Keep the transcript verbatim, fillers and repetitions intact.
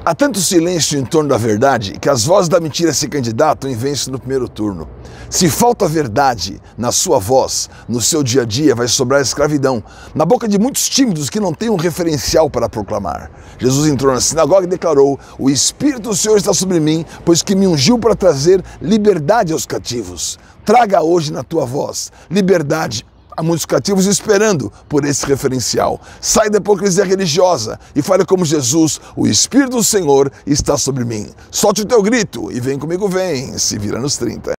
Há tanto silêncio em torno da verdade que as vozes da mentira se candidatam e vencem no primeiro turno. Se falta verdade na sua voz, no seu dia a dia, vai sobrar escravidão, na boca de muitos tímidos que não têm um referencial para proclamar. Jesus entrou na sinagoga e declarou: "O Espírito do Senhor está sobre mim, pois que me ungiu para trazer liberdade aos cativos." Traga hoje na tua voz liberdade. Há muitos cativos esperando por esse referencial. Sai da hipocrisia religiosa e fale como Jesus: "O Espírito do Senhor está sobre mim." Solte o teu grito e vem comigo, vem, se vira nos trinta.